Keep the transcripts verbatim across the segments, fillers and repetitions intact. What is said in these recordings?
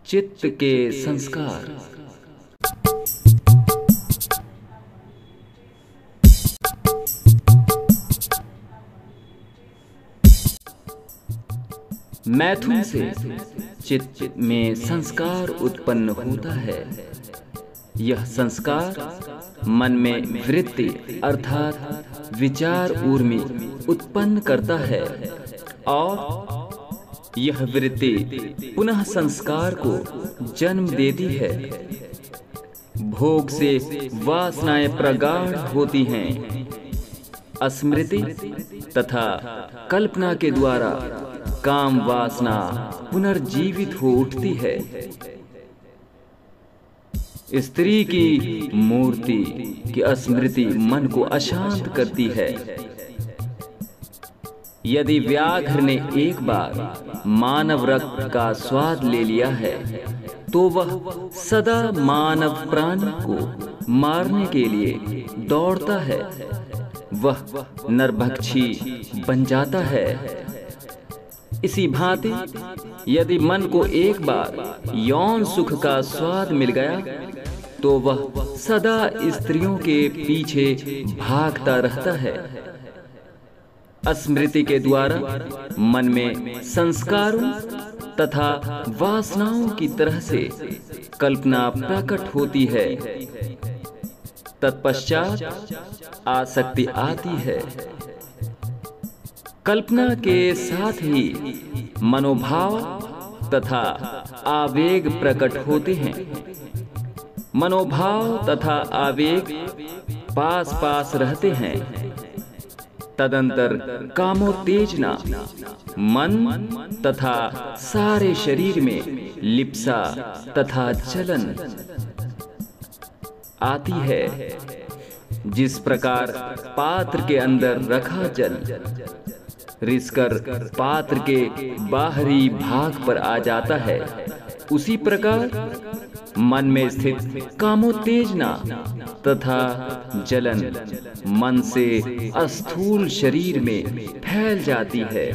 चित्त के संस्कार। मैथुन से चित्त में संस्कार उत्पन्न होता है। यह संस्कार मन में वृत्ति अर्थात विचार ऊर्मी उत्पन्न करता है और यह वृत्ति पुनः संस्कार को जन्म देती है। भोग से वासनाएं प्रगाढ़ होती हैं। स्मृति तथा कल्पना के द्वारा काम वासना पुनर्जीवित हो उठती है। स्त्री की मूर्ति की स्मृति मन को अशांत करती है। यदि व्याघ्र ने एक बार मानव रक्त का स्वाद ले लिया है तो वह सदा मानव प्राणी को मारने के लिए दौड़ता है। वह नरभक्षी बन जाता है। इसी भांति यदि मन को एक बार यौन सुख का स्वाद मिल गया तो वह सदा स्त्रियों के पीछे भागता रहता है। स्मृति के द्वारा मन में संस्कारों तथा वासनाओं की तरह से कल्पना प्रकट होती है। तत्पश्चात आसक्ति आती है। कल्पना के साथ ही मनोभाव तथा आवेग प्रकट होते हैं। मनोभाव तथा आवेग पास पास रहते हैं। तदंतर कामोत्तेजना मन तथा सारे शरीर में लिप्सा तथा जलन आती है। जिस प्रकार पात्र के अंदर रखा जल रिसकर पात्र के बाहरी भाग पर आ जाता है, उसी प्रकार मन में स्थित कामोत्तेजना तथा जलन मन से स्थूल शरीर में फैल जाती है।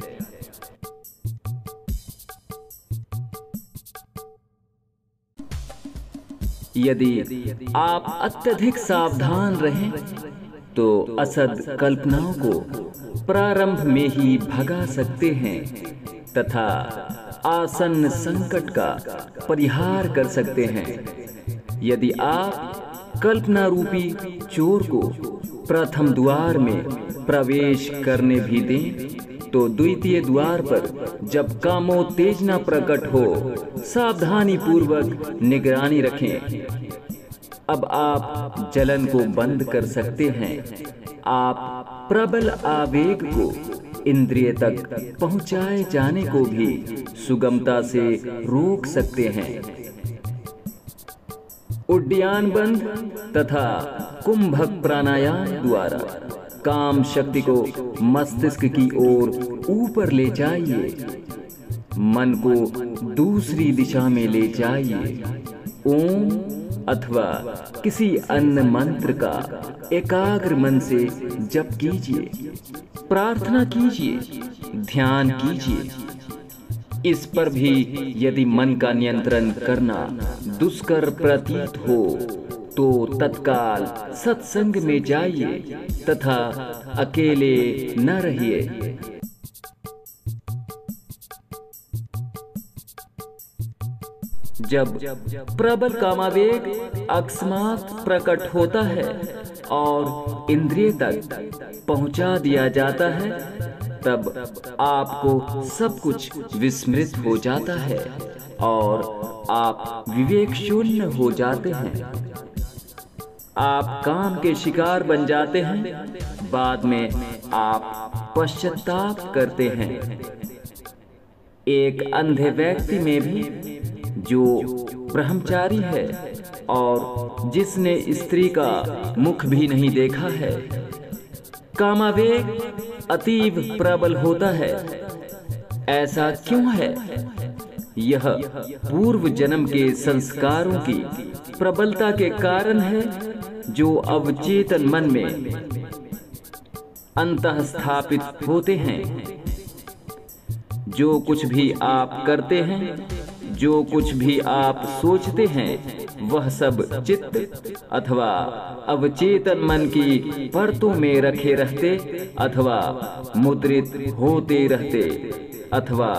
यदि आप अत्यधिक सावधान रहें तो असद कल्पनाओं को प्रारंभ में ही भगा सकते हैं तथा आसन्न संकट का परिहार कर सकते हैं। यदि आप कल्पना रूपी चोर को प्रथम द्वार में प्रवेश करने भी दें तो द्वितीय द्वार पर जब कामोत्तेजना प्रकट हो सावधानी पूर्वक निगरानी रखें। अब आप जलन को बंद कर सकते हैं। आप प्रबल आवेग को इंद्रिय तक पहुंचाए जाने को भी सुगमता से रोक सकते हैं। उड्डयन बंध तथा कुंभक प्राणायाम द्वारा काम शक्ति को मस्तिष्क की ओर ऊपर ले जाइए। मन को दूसरी दिशा में ले जाइए। ओम अथवा किसी अन्य मंत्र का एकाग्र मन से जप कीजिए, प्रार्थना कीजिए, ध्यान कीजिए। इस पर भी यदि मन का नियंत्रण करना दुष्कर प्रतीत हो तो तत्काल सत्संग में जाइए तथा अकेले न रहिए। जब प्रबल कामावेग अकस्मात प्रकट होता है और इंद्रिय तक पहुंचा दिया जाता है तब आपको सब कुछ विस्मृत हो जाता है और आप विवेक शून्य हो जाते हैं। आप काम के शिकार बन जाते हैं। बाद में आप पश्चाताप करते हैं। एक अंधे व्यक्ति में भी जो ब्रह्मचारी है और जिसने स्त्री का मुख भी नहीं देखा है, कामावेग अतीव प्रबल होता है। ऐसा क्यों है? यह पूर्व जन्म के संस्कारों की प्रबलता के कारण है जो अवचेतन मन में अंतः स्थापित होते हैं। जो कुछ भी आप करते हैं जो कुछ भी आप सोचते हैं वह सब चित्त अथवा अवचेतन मन की परतों में रखे रहते अथवा मुद्रित होते रहते अथवा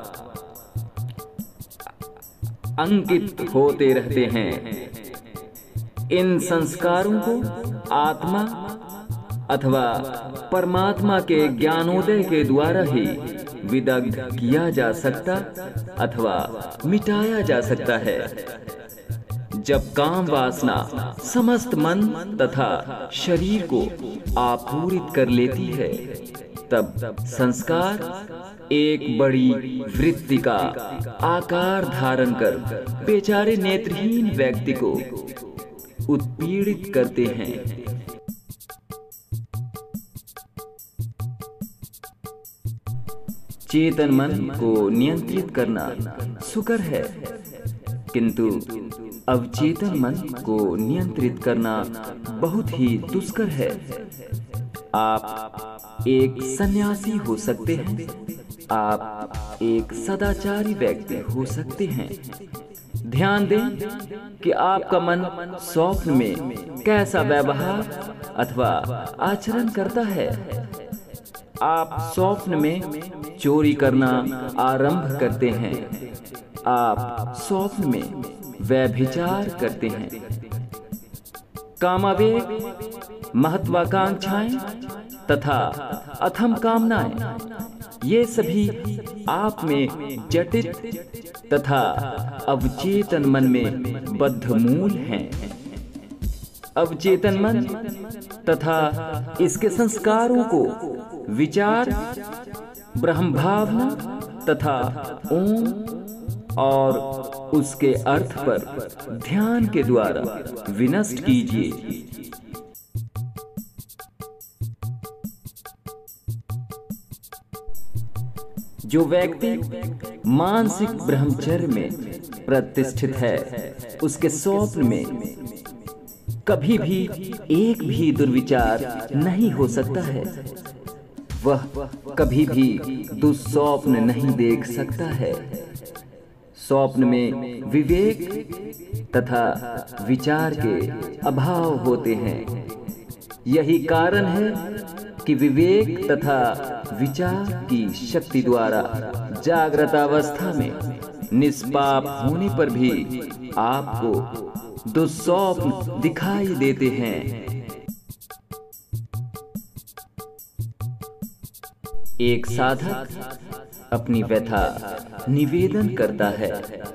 अंकित होते रहते हैं। इन संस्कारों को आत्मा अथवा परमात्मा के ज्ञानोदय के द्वारा ही विदग्ध किया जा सकता अथवा मिटाया जा सकता है। जब काम वासना समस्त मन तथा शरीर को आपूरित कर लेती है, तब संस्कार एक बड़ी वृत्ति का आकार धारण कर बेचारे नेत्रहीन व्यक्ति को उत्पीड़ित करते हैं। चेतन मन को नियंत्रित करना सुकर है, किंतु अवचेतन मन को नियंत्रित करना बहुत ही दुष्कर है। आप एक सन्यासी हो सकते हैं, आप एक सदाचारी व्यक्ति हो सकते हैं। ध्यान दें कि आपका मन स्वप्न में कैसा व्यवहार अथवा आचरण करता है। आप स्वप्न में चोरी करना आरंभ करते हैं, आप स्वप्न में व्यभिचार करते हैं। कामावेग, महत्वाकांक्षाएं तथा अथम कामनाएं, ये सभी आप में जटित तथा अवचेतन मन में बद्धमूल हैं। अवचेतन मन तथा इसके संस्कारों को विचार, ब्रह्म भावना तथा ओम और उसके अर्थ पर ध्यान के द्वारा विनष्ट कीजिए। जो व्यक्ति मानसिक ब्रह्मचर्य में प्रतिष्ठित है, उसके स्वप्न में कभी भी एक भी दुर्विचार नहीं हो सकता है। वह कभी भी दुस्वप्न नहीं देख सकता है। स्वप्न में विवेक तथा विचार के अभाव होते हैं। यही कारण है कि विवेक तथा विचार की शक्ति द्वारा जागृत अवस्था में निष्पाप होने पर भी आपको दुस्वप्न दिखाई देते हैं। एक साधक अपनी व्यथा निवेदन करता है।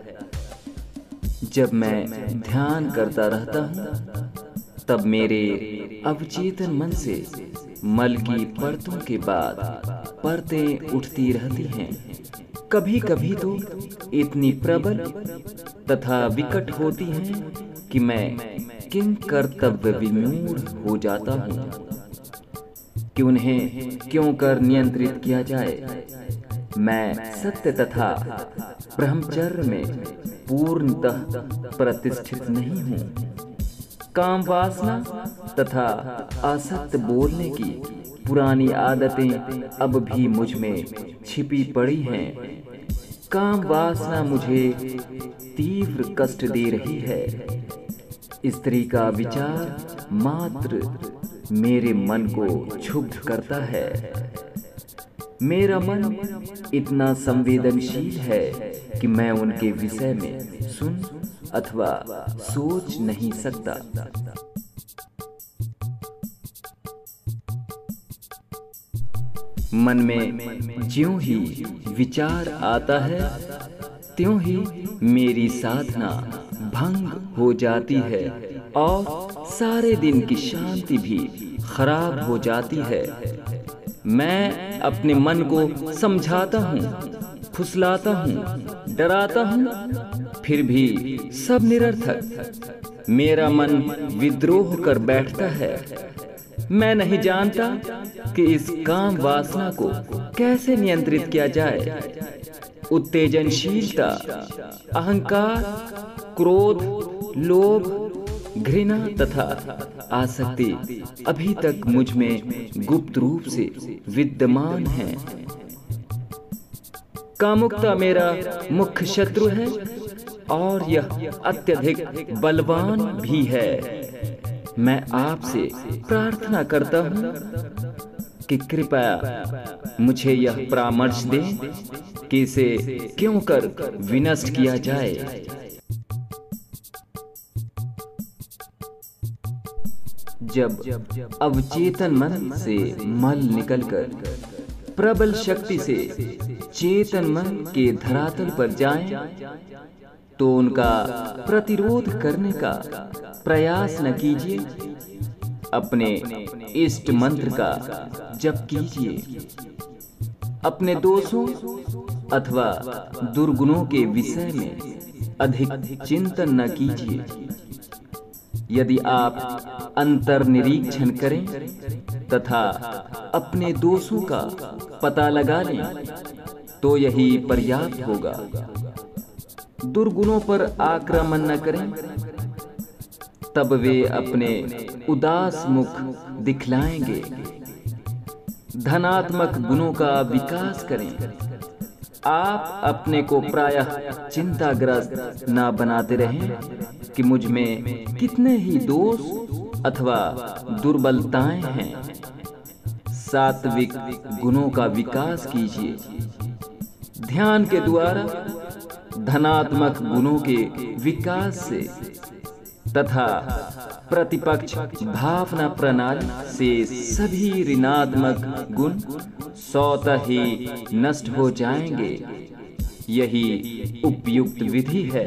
जब मैं ध्यान करता रहता हूँ, तब मेरे अवचेतन मन से मल की परतों के बाद परतें उठती रहती हैं। कभी कभी तो इतनी प्रबल तथा विकट होती हैं कि मैं किं कर्तव्य विमूढ़ हो जाता हूँ कि उन्हें क्यों कर नियंत्रित किया जाए। मैं सत्य तथा ब्रह्मचर्य में पूर्णतः प्रतिष्ठित नहीं हूँ। काम वासना तथा असत्य बोलने की पुरानी आदतें अब भी मुझ में छिपी पड़ी हैं। काम वासना मुझे तीव्र कष्ट दे रही है। स्त्री का विचार मात्र मेरे मन को क्षुब्ध करता है। मेरा मन इतना संवेदनशील है कि मैं उनके विषय में सुन अथवा सोच नहीं सकता। मन में ज्यों ही विचार आता है, त्यों ही मेरी साधना भंग हो जाती है और सारे दिन की शांति भी खराब हो जाती है। मैं अपने मन को समझाता हूँ, फुसलाता हूँ, डराता हूँ, फिर भी सब निरर्थक। मेरा मन विद्रोह कर बैठता है। मैं नहीं जानता कि इस काम वासना को कैसे नियंत्रित किया जाए। उत्तेजनशीलता, अहंकार, क्रोध, लोभ, घृणा तथा आसक्ति अभी तक मुझ में गुप्त रूप से विद्यमान है। कामुकता मेरा मुख्य शत्रु है और यह अत्यधिक बलवान भी है। मैं आपसे प्रार्थना करता हूँ कि कृपया मुझे यह परामर्श दें कि इसे क्यों कर विनष्ट किया जाए। जब अवचेतन मन से मल निकलकर प्रबल शक्ति से चेतन मन के धरातल पर जाएं, तो उनका प्रतिरोध करने का प्रयास न कीजिए। अपने इष्ट मंत्र का जप कीजिए। अपने दोषों अथवा दुर्गुणों के विषय में अधिक चिंतन न कीजिए। यदि आप अंतर्निरीक्षण करें तथा अपने दोषों का पता लगा लें तो यही पर्याप्त होगा। दुर्गुणों पर आक्रमण न करें, तब वे अपने उदास मुख दिखलाएंगे। धनात्मक गुणों का विकास करें। आप अपने को प्रायः चिंताग्रस्त न बनाते रहें कि मुझ में कितने ही दोष अथवा दुर्बलताएं हैं। सात्विक गुणों का विकास कीजिए। ध्यान के द्वारा धनात्मक गुणों के विकास से तथा प्रतिपक्ष भावना प्रणाली से सभी ऋणात्मक गुण स्वतः ही नष्ट हो जाएंगे। यही उपयुक्त विधि है।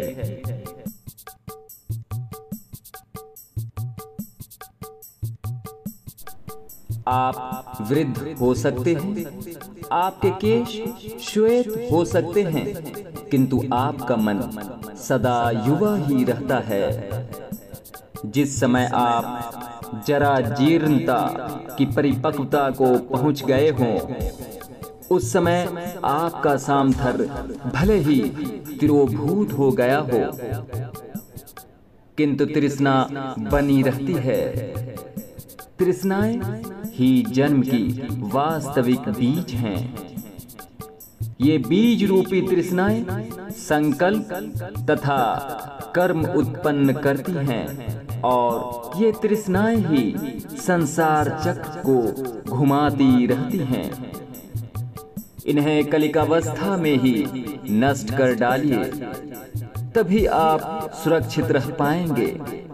आप वृद्ध हो सकते हैं, आपके केश श्वेत हो सकते हैं, किंतु आपका मन सदा युवा ही रहता है। जिस समय आप जरा जीर्णता की परिपक्वता को पहुंच गए हों, उस समय आपका सामर्थ्य भले ही तिरोभूत हो गया हो, किंतु तृष्णा बनी रहती है। तृष्णाएं ही जन्म की वास्तविक बीज हैं। ये बीज रूपी तृष्णाएं संकल्प तथा कर्म उत्पन्न करती हैं और ये तृष्णाएं ही संसार चक्र को घुमाती रहती हैं। इन्हें कलिकावस्था में ही नष्ट कर डालिए, तभी आप सुरक्षित रह पाएंगे।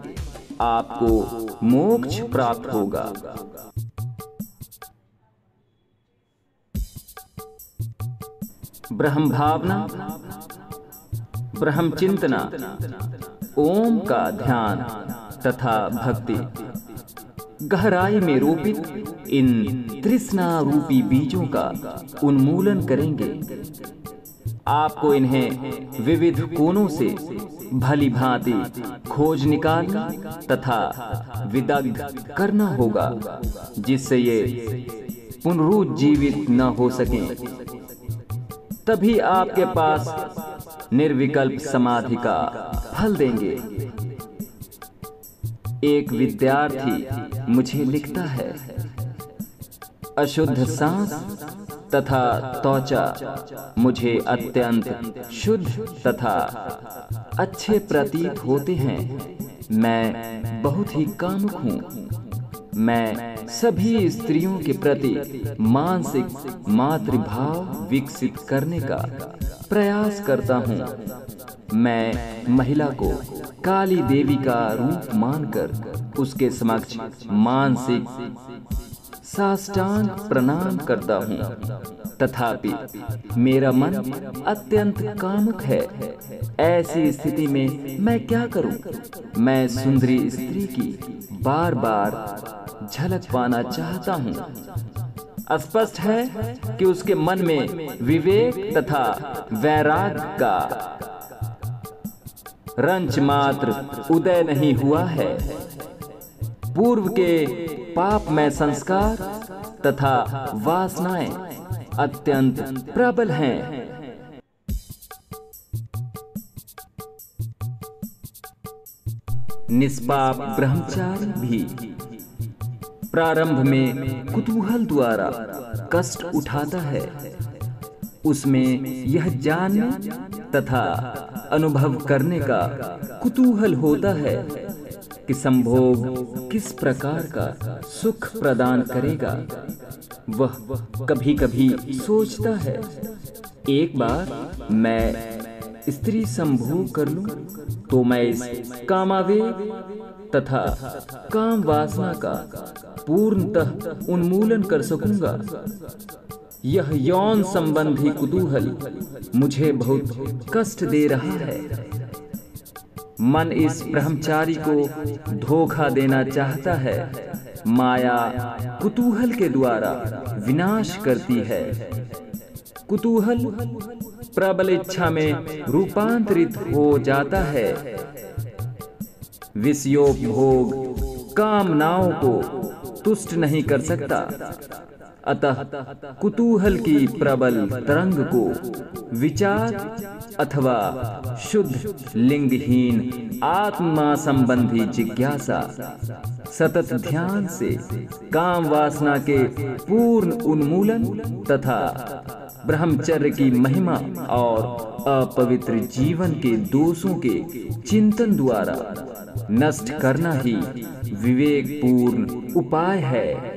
आपको मोक्ष प्राप्त होगा। ब्रह्म भावना, ब्रह्म चिंतना, ओम का ध्यान तथा भक्ति गहराई में रोपित इन तृष्णा रूपी बीजों का उन्मूलन करेंगे। आपको इन्हें विविध कोणों से भली भांति खोज निकालना तथा विदग्ध करना होगा, जिससे ये पुनरुज्जीवित न हो सकें। तभी आपके पास निर्विकल्प समाधि का फल देंगे। एक विद्यार्थी मुझे लिखता है, अशुद्ध सांस तथा त्वचा मुझे अत्यंत शुद्ध तथा अच्छे प्रतीत होते हैं। मैं बहुत ही कामुक हूँ। मैं सभी स्त्रियों के प्रति मानसिक मातृभाव विकसित करने का प्रयास करता हूँ। मैं महिला को काली देवी का रूप मानकर उसके समक्ष मानसिक साष्टांग प्रणाम करता हूँ। तथापि मेरा मन अत्यंत कामुक है। ऐसी स्थिति में मैं क्या करूं? मैं सुंदरी स्त्री की बार बार झलक पाना चाहता हूँ। स्पष्ट है कि उसके मन में विवेक तथा वैराग्य का रंच मात्र उदय नहीं हुआ है। पूर्व के पापमय संस्कार तथा वासनाएं अत्यंत प्रबल हैं। निष्पाप ब्रह्मचारी भी प्रारंभ में कुतूहल द्वारा कष्ट उठाता है, उसमें यह जानने तथा अनुभव करने का कुतूहल होता है कि संभोग किस प्रकार का सुख प्रदान करेगा। वह कभी कभी सोचता है, एक बार मैं स्त्री संभोग कर लूं तो मैं इस कामावेग तथा काम वासना का पूर्णतः उन्मूलन कर सकूंगा। यह यौन संबंधी कुतूहल मुझे बहुत कष्ट दे रहा है। मन इस ब्रह्मचारी को धोखा देना चाहता है। माया कुतूहल के द्वारा विनाश करती है। कुतूहल प्रबल इच्छा में रूपांतरित हो जाता है। विषयोपभोग कामनाओं को तुष्ट नहीं कर सकता, अतः कुतूहल की प्रबल तरंग को विचार अथवा शुद्ध लिंगहीन आत्मा संबंधी जिज्ञासा सतत ध्यान से काम वासना के पूर्ण उन्मूलन तथा ब्रह्मचर्य की महिमा और अपवित्र जीवन के दोषों के चिंतन द्वारा नष्ट करना ही विवेकपूर्ण उपाय है।